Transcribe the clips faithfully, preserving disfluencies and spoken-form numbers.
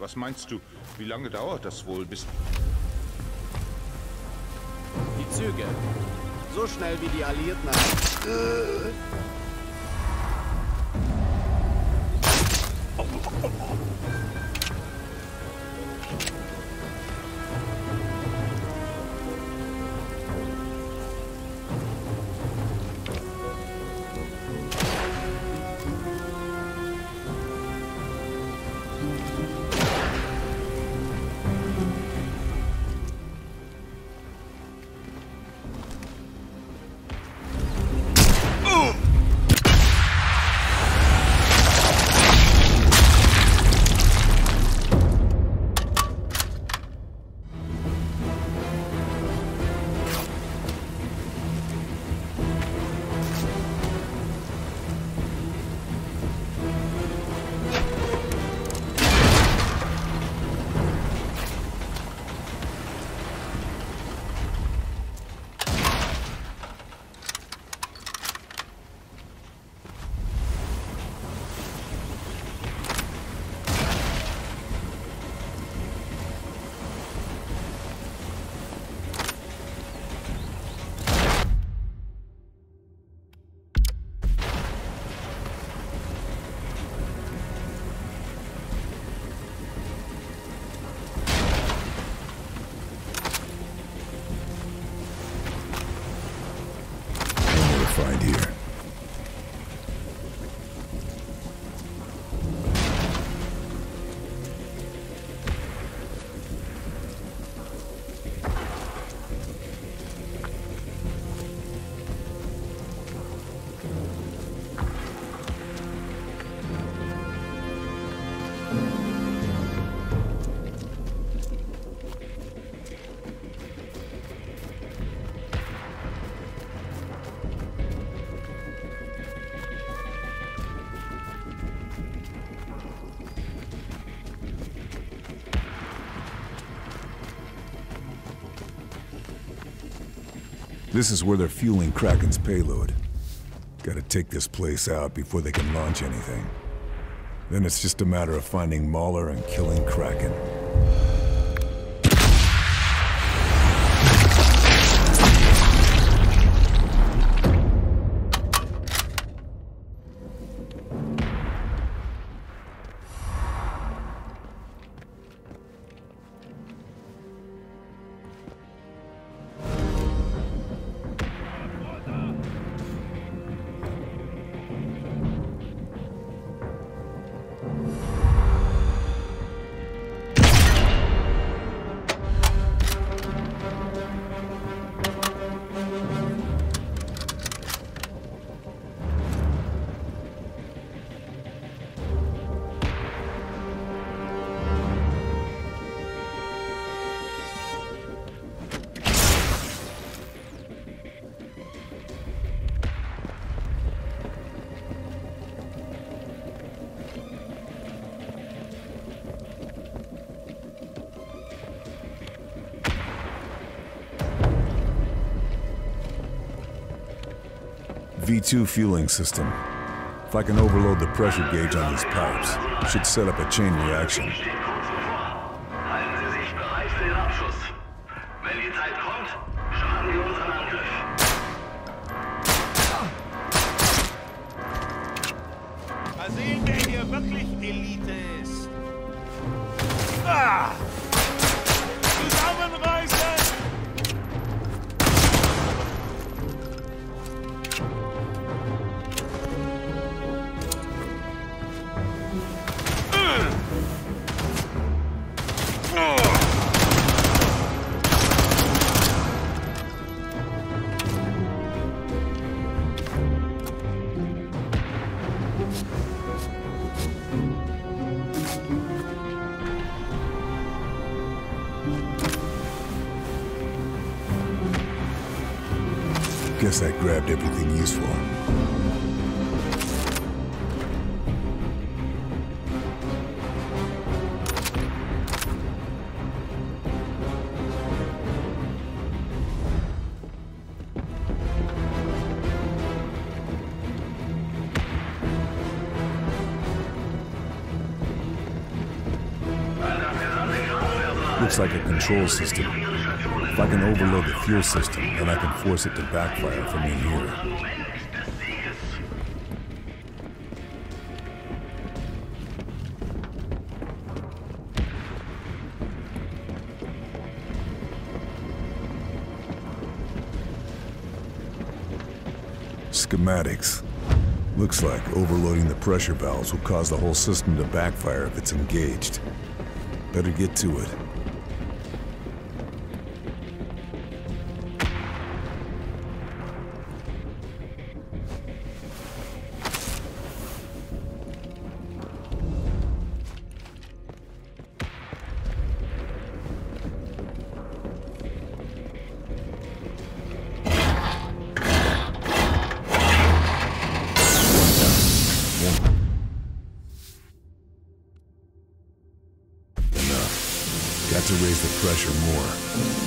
Was meinst du, wie lange dauert das wohl, bis... Die Züge. So schnell wie die Alliierten... Äh. Find here. This is where they're fueling Kraken's payload. Gotta take this place out before they can launch anything. Then it's just a matter of finding Mauler and killing Kraken. V two fueling system. If I can overload the pressure gauge on these pipes, it should set up a chain reaction. Mal sehen, wer hier wirklich Elite ist. Ah! Zusammenreißen! Guess I grabbed everything useful. Eine Looks like a control system. If I can overload the fuel system, then I can force it to backfire from in here. Schematics. Looks like overloading the pressure valves will cause the whole system to backfire if it's engaged. Better get to it. Got to raise the pressure more.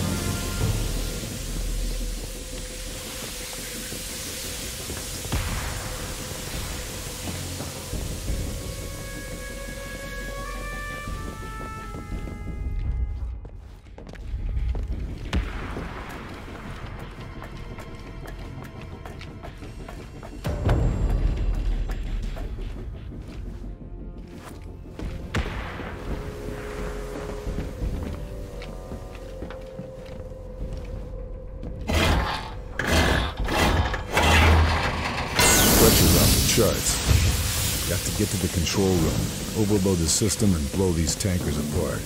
Pressure's off the charts. Got to get to the control room, overload the system, and blow these tankers apart.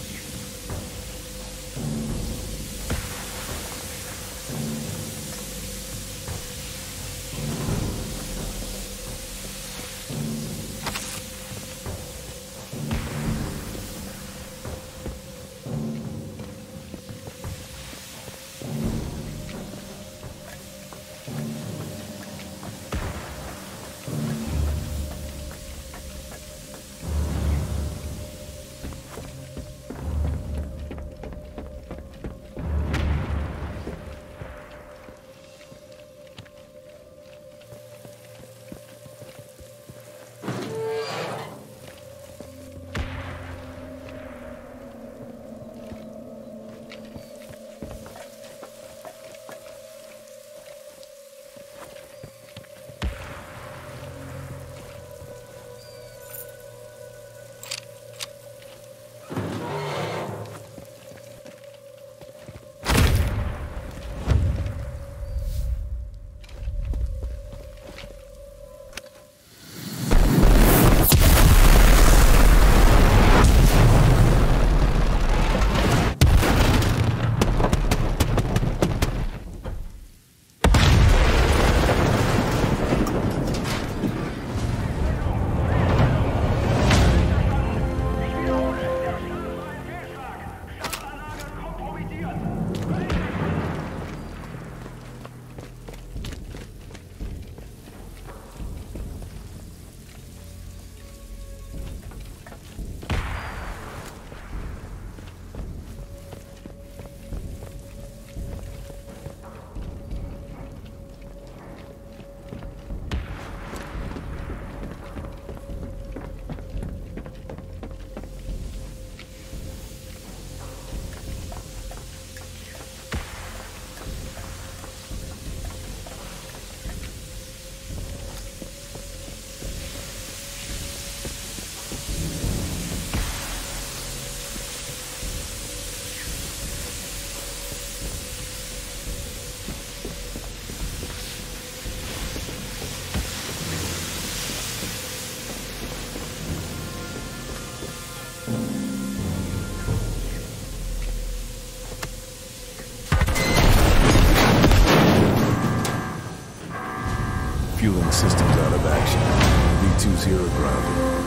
Fueling systems out of action. V two zero grounded.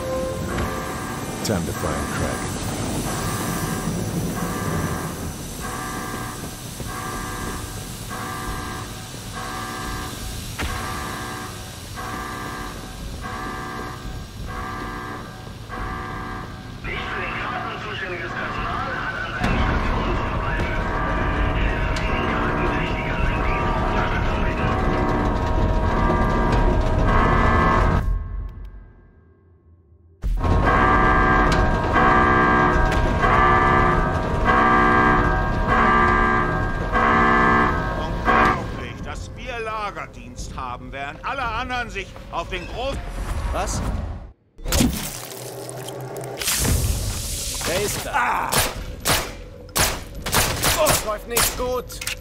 Time to find Kraken. Lagerdienst haben, während alle anderen sich auf den großen... Was? Wer ist da? Ah! Oh, das läuft nicht gut.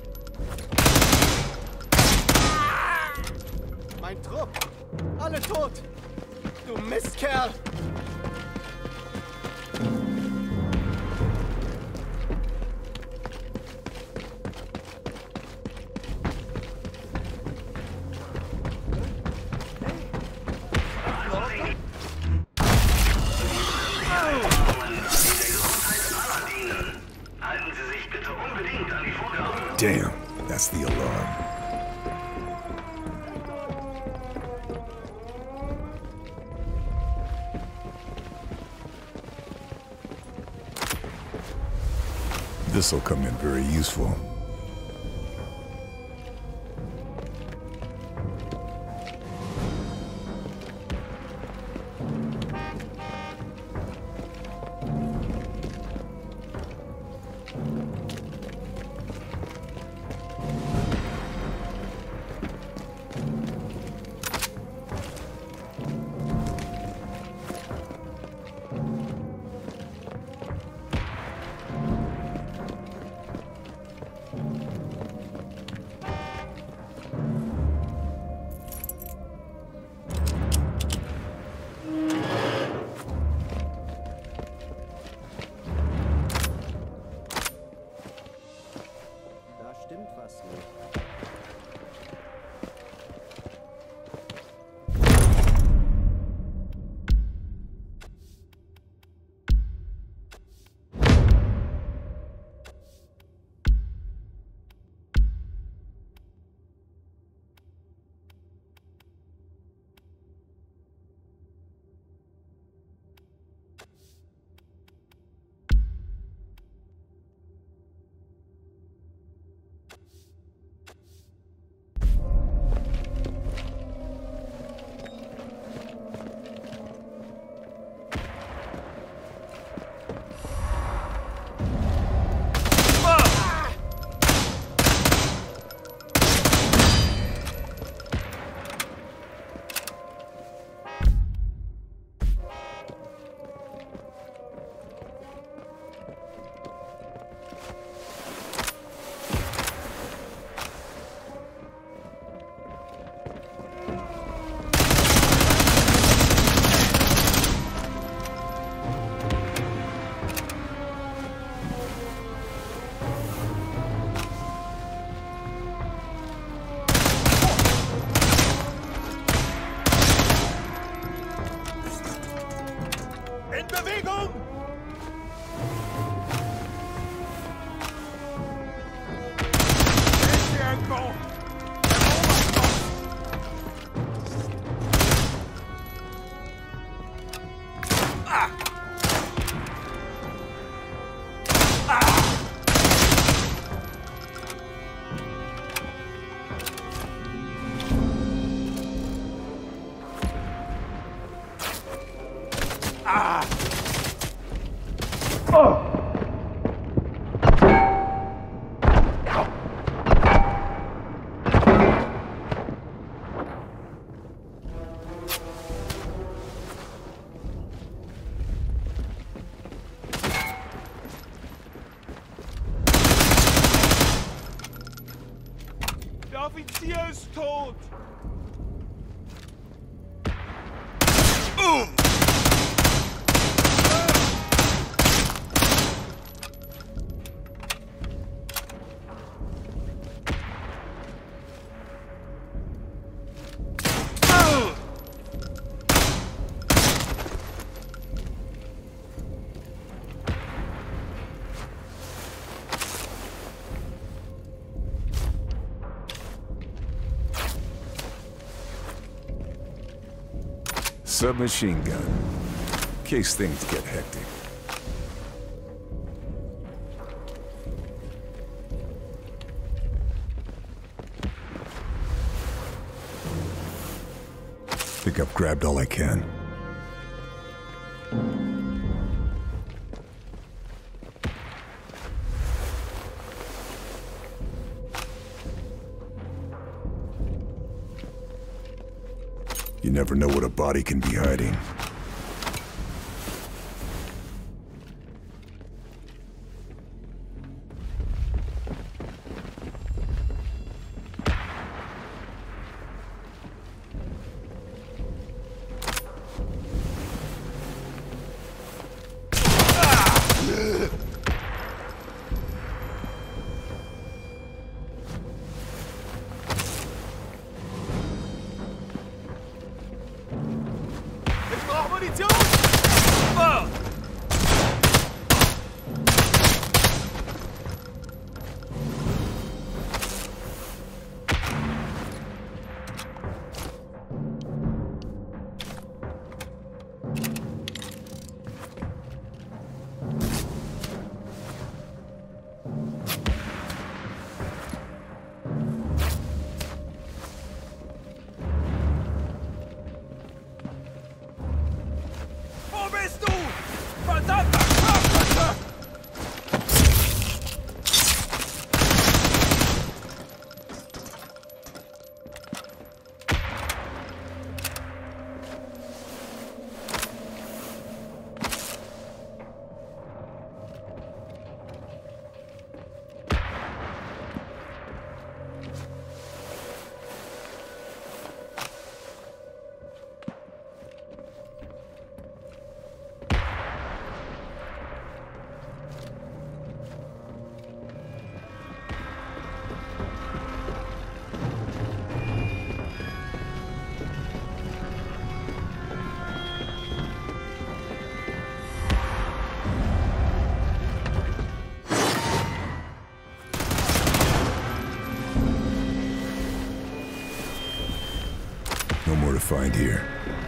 Mein Trupp. Alle tot. Du Mistkerl. Damn, that's the alarm. This'll come in very useful. Der Offizier ist tot! Uh! Submachine gun, in case things get hectic. Think I've grabbed all I can. You never know what a body can be hiding. No more to find here.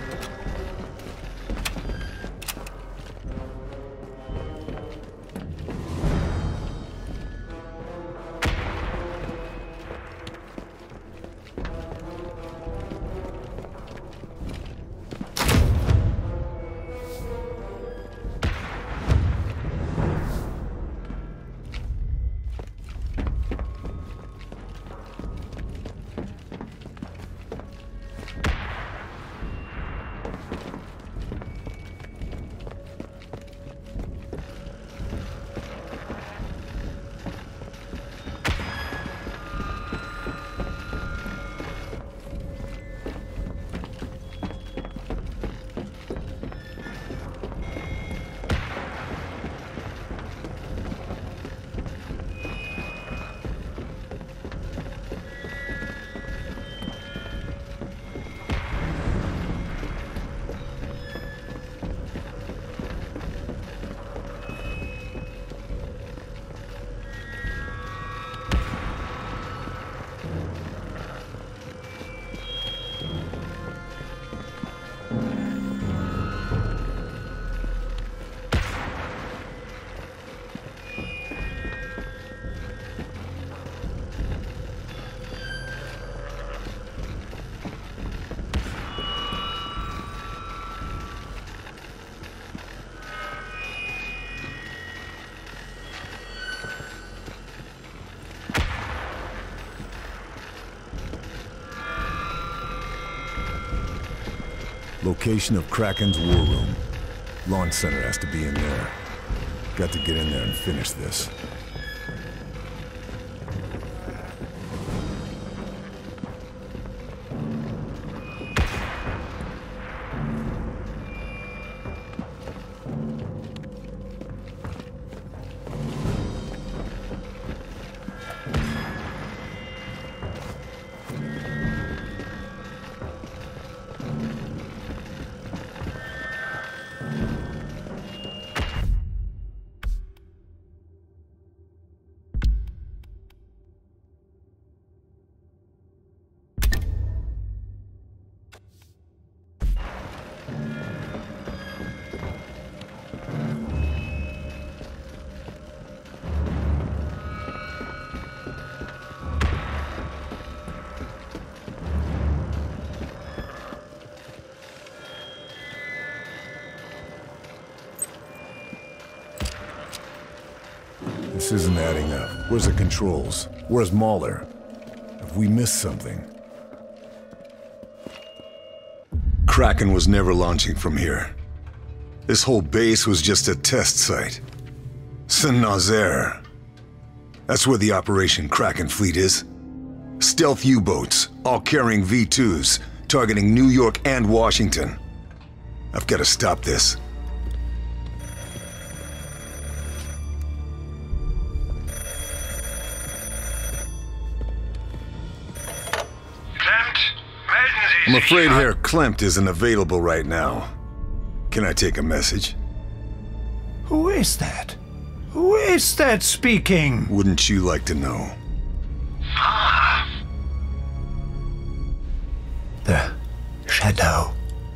Location of Kraken's war room. Launch center has to be in there. Got to get in there and finish this. This isn't adding up. Where's the controls? Where's Mahler? Have we missed something? Kraken was never launching from here. This whole base was just a test site. Saint-Nazaire. That's where the Operation Kraken fleet is. Stealth U-boats, all carrying V twos, targeting New York and Washington. I've got to stop this. I'm afraid Herr Klempt isn't available right now. Can I take a message? Who is that? Who is that speaking? Wouldn't you like to know? The Shadow.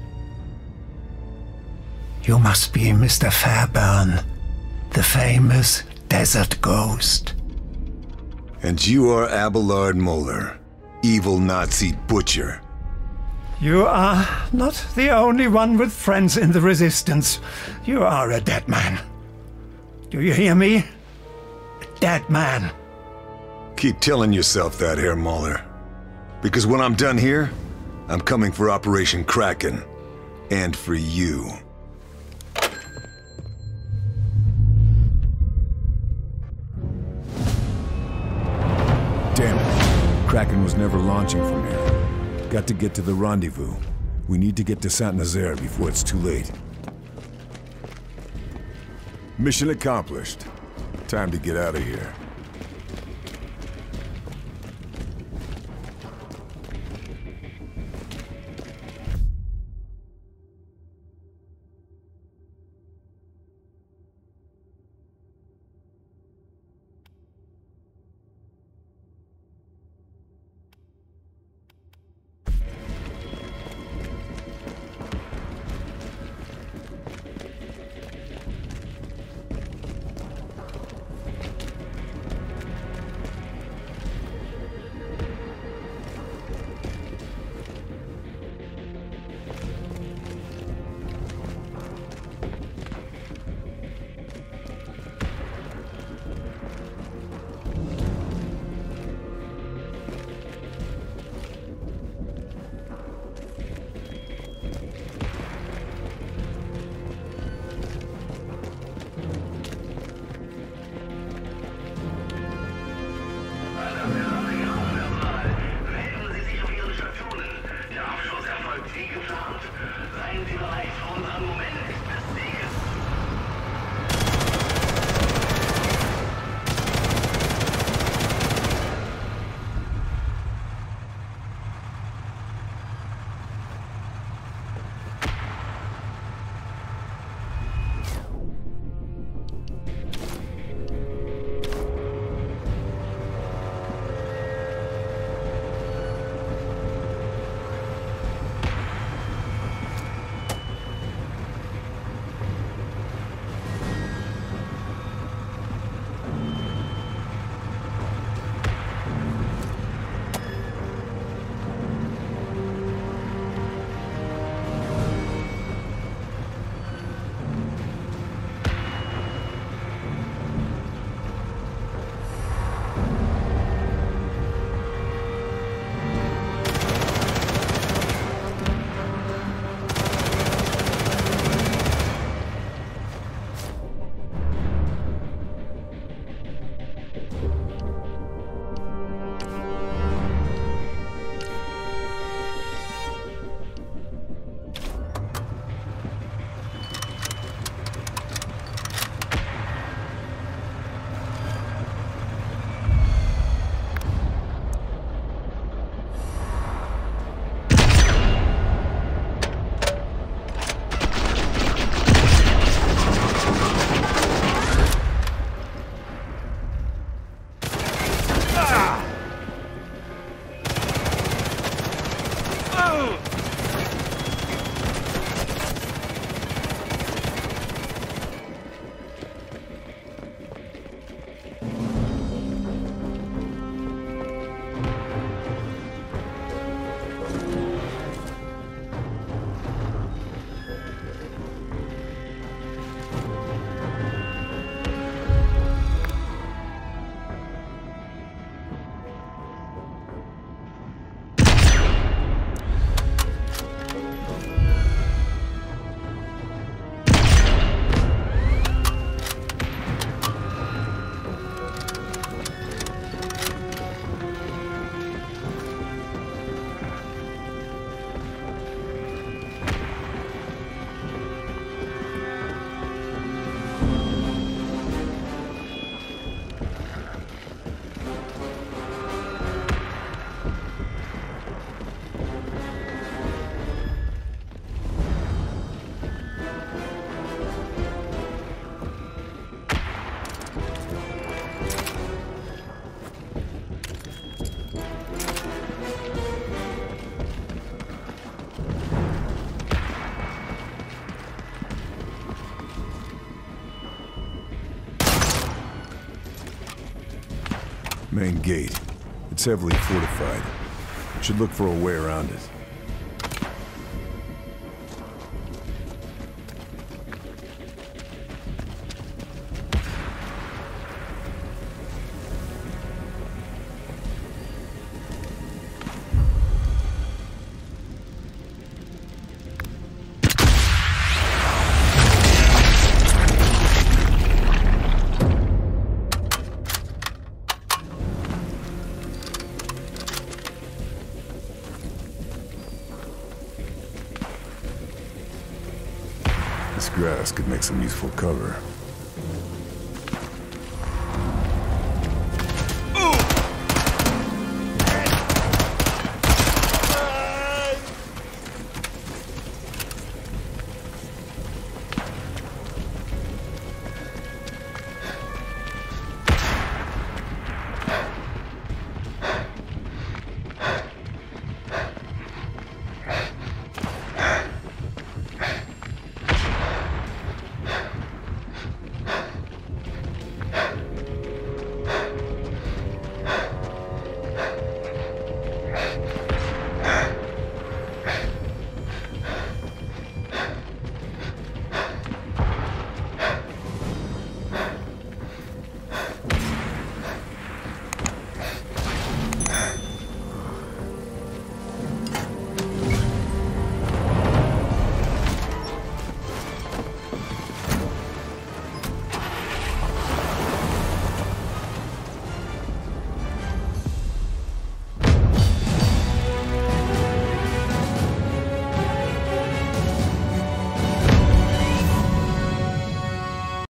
You must be Mister Fairburn, the famous desert ghost. And you are Abelard Moeller, evil Nazi butcher. You are not the only one with friends in the Resistance. You are a dead man. Do you hear me? A dead man. Keep telling yourself that, Herr Moeller. Because when I'm done here, I'm coming for Operation Kraken. And for you. Damn it. Kraken was never launching from here. Got to get to the rendezvous. We need to get to Saint-Nazaire before it's too late. Mission accomplished. Time to get out of here. main gate. It's heavily fortified. Should look for a way around it. This grass could make some useful cover.